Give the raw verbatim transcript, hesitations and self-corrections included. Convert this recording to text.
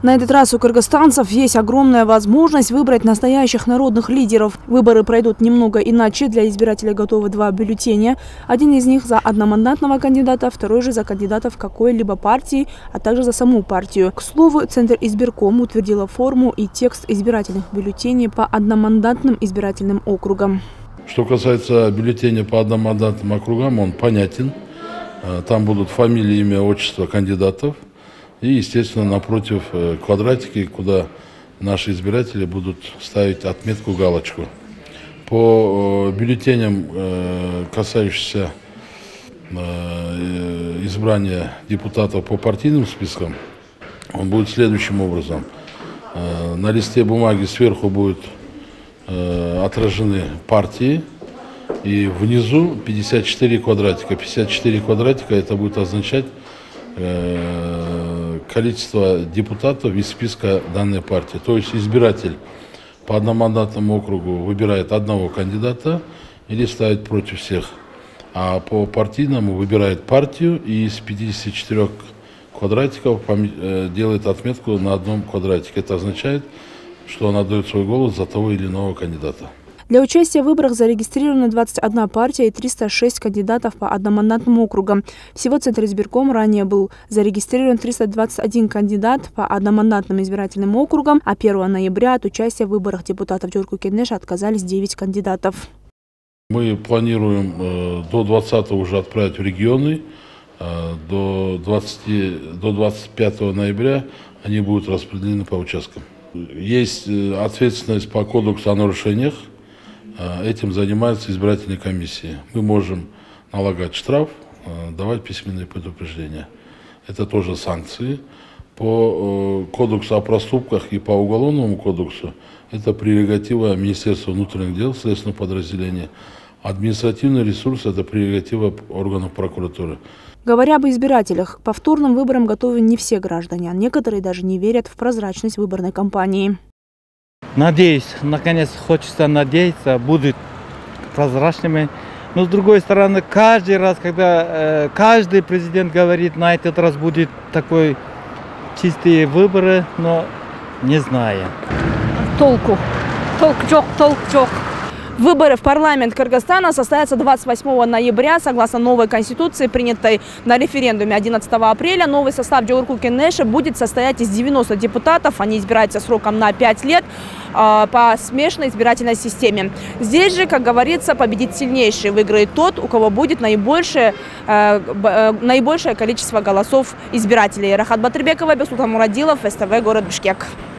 На этот раз у кыргызстанцев есть огромная возможность выбрать настоящих народных лидеров. Выборы пройдут немного иначе. Для избирателей готовы два бюллетеня. Один из них за одномандатного кандидата, второй же за кандидатов какой-либо партии, а также за саму партию. К слову, Центр избирком утвердила форму и текст избирательных бюллетеней по одномандатным избирательным округам. Что касается бюллетеня по одномандатным округам, он понятен. Там будут фамилии, имя, отчество кандидатов. И, естественно, напротив квадратики, куда наши избиратели будут ставить отметку, галочку. По бюллетеням, касающимся избрания депутатов по партийным спискам, он будет следующим образом. На листе бумаги сверху будут отражены партии, и внизу пятьдесят четыре квадратика. пятьдесят четыре квадратика это будет означать количество депутатов из списка данной партии. То есть избиратель по одномандатному округу выбирает одного кандидата или ставит против всех. А по партийному выбирает партию и из пятидесяти четырёх квадратиков делает отметку на одном квадратике. Это означает, что он отдает свой голос за того или иного кандидата. Для участия в выборах зарегистрированы двадцать одна партия и триста шесть кандидатов по одномандатным округам. Всего Центр избирком ранее был зарегистрирован триста двадцать один кандидат по одномандатным избирательным округам, а первого ноября от участия в выборах депутатов Жогорку Кенеша отказались девять кандидатов. Мы планируем э, до двадцатого уже отправить в регионы. Э, до, двадцати, до двадцать пятого ноября они будут распределены по участкам. Есть ответственность по кодексу о нарушениях. Этим занимаются избирательные комиссии. Мы можем налагать штраф, давать письменные предупреждения. Это тоже санкции. По кодексу о проступках и по уголовному кодексу это прерогатива Министерства внутренних дел, следственного подразделения. Административный ресурс – это прерогатива органов прокуратуры. Говоря об избирателях, к повторным выборам готовы не все граждане, а некоторые даже не верят в прозрачность выборной кампании. Надеюсь, наконец, хочется надеяться, будут прозрачными. Но с другой стороны, каждый раз, когда э, каждый президент говорит, на этот раз будет такой чистые выборы, но не знаю. Толку. Толк жок, толк жок. Выборы в парламент Кыргызстана состоятся двадцать восьмого ноября. Согласно новой конституции, принятой на референдуме одиннадцатого апреля, новый состав Жогорку Кенеша будет состоять из девяноста депутатов. Они избираются сроком на пять лет э, по смешанной избирательной системе. Здесь же, как говорится, победит сильнейший. Выиграет тот, у кого будет наибольшее, э, э, наибольшее количество голосов избирателей. Рахат Батырбекова, Бесултан Мурадилов, СТВ, город Бишкек.